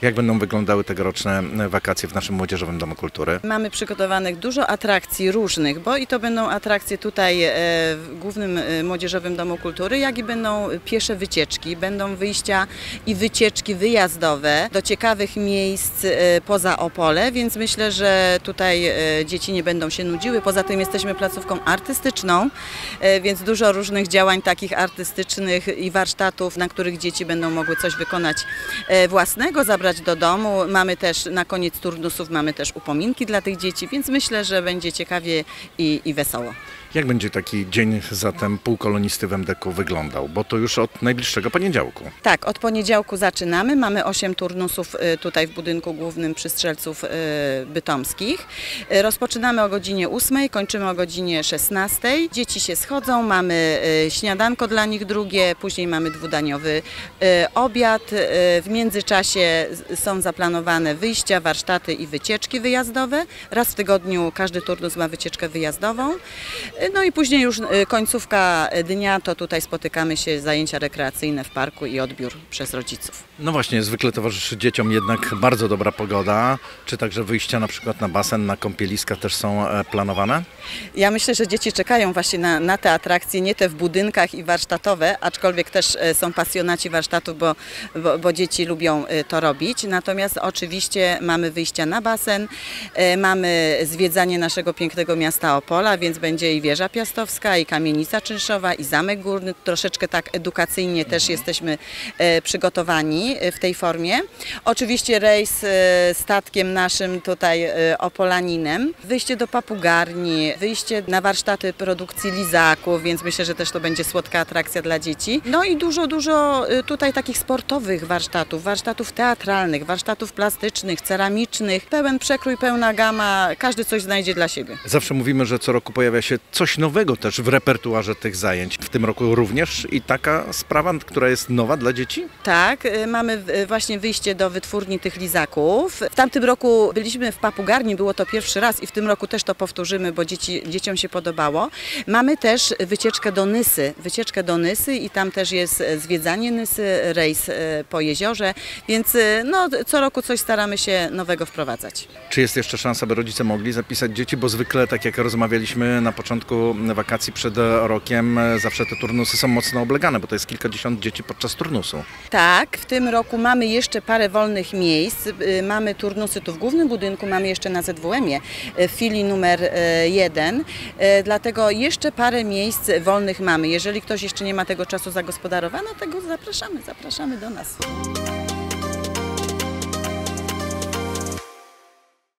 Jak będą wyglądały tegoroczne wakacje w naszym Młodzieżowym Domu Kultury? Mamy przygotowanych dużo atrakcji różnych, bo i to będą atrakcje tutaj w Głównym Młodzieżowym Domu Kultury, jak i będą piesze wycieczki, będą wyjścia i wycieczki wyjazdowe do ciekawych miejsc poza Opole, więc myślę, że tutaj dzieci nie będą się nudziły. Poza tym jesteśmy placówką artystyczną, więc dużo różnych działań takich artystycznych i warsztatów, na których dzieci będą mogły coś wykonać własnego, zabrać do domu. Mamy też na koniec turnusów mamy też upominki dla tych dzieci, więc myślę, że będzie ciekawie i wesoło. Jak będzie taki dzień zatem półkolonisty w MDK wyglądał? Bo to już od najbliższego poniedziałku. Tak, od poniedziałku zaczynamy. Mamy 8 turnusów tutaj w budynku głównym przy Strzelców Bytomskich. Rozpoczynamy o godzinie 8, kończymy o godzinie 16. Dzieci się schodzą, mamy śniadanko dla nich drugie, później mamy dwudaniowy obiad. W międzyczasie są zaplanowane wyjścia, warsztaty i wycieczki wyjazdowe. Raz w tygodniu każdy turnus ma wycieczkę wyjazdową. No i później już końcówka dnia, to tutaj spotykamy się, zajęcia rekreacyjne w parku i odbiór przez rodziców. No właśnie, zwykle towarzyszy dzieciom jednak bardzo dobra pogoda. Czy także wyjścia na przykład na basen, na kąpieliska też są planowane? Ja myślę, że dzieci czekają właśnie na te atrakcje, nie te w budynkach i warsztatowe, aczkolwiek też są pasjonaci warsztatów, bo dzieci lubią to robić. Natomiast oczywiście mamy wyjścia na basen, mamy zwiedzanie naszego pięknego miasta Opola, więc będzie i Wieża Piastowska, i Kamienica Czynszowa, i Zamek Górny. Troszeczkę tak edukacyjnie też jesteśmy przygotowani w tej formie. Oczywiście rejs statkiem naszym tutaj opolaninem, wyjście do papugarni, wyjście na warsztaty produkcji lizaków, więc myślę, że też to będzie słodka atrakcja dla dzieci. No i dużo tutaj takich sportowych warsztatów, warsztatów teatralnych, warsztatów plastycznych, ceramicznych, pełen przekrój, pełna gama, każdy coś znajdzie dla siebie. Zawsze mówimy, że co roku pojawia się coś nowego też w repertuarze tych zajęć. W tym roku również i taka sprawa, która jest nowa dla dzieci? Tak, mamy właśnie wyjście do wytwórni tych lizaków. W tamtym roku byliśmy w papugarni, było to pierwszy raz i w tym roku też to powtórzymy, bo dzieciom się podobało. Mamy też wycieczkę do Nysy i tam też jest zwiedzanie Nysy, rejs po jeziorze, więc no, co roku coś staramy się nowego wprowadzać. Czy jest jeszcze szansa, by rodzice mogli zapisać dzieci, bo zwykle, tak jak rozmawialiśmy na początku wakacji przed rokiem, zawsze te turnusy są mocno oblegane, bo to jest kilkadziesiąt dzieci podczas turnusu. Tak, w tym roku mamy jeszcze parę wolnych miejsc. Mamy turnusy tu w głównym budynku, mamy jeszcze na ZWM-ie w filii numer 1, dlatego jeszcze parę miejsc wolnych mamy. Jeżeli ktoś jeszcze nie ma tego czasu zagospodarowanego, tego zapraszamy do nas.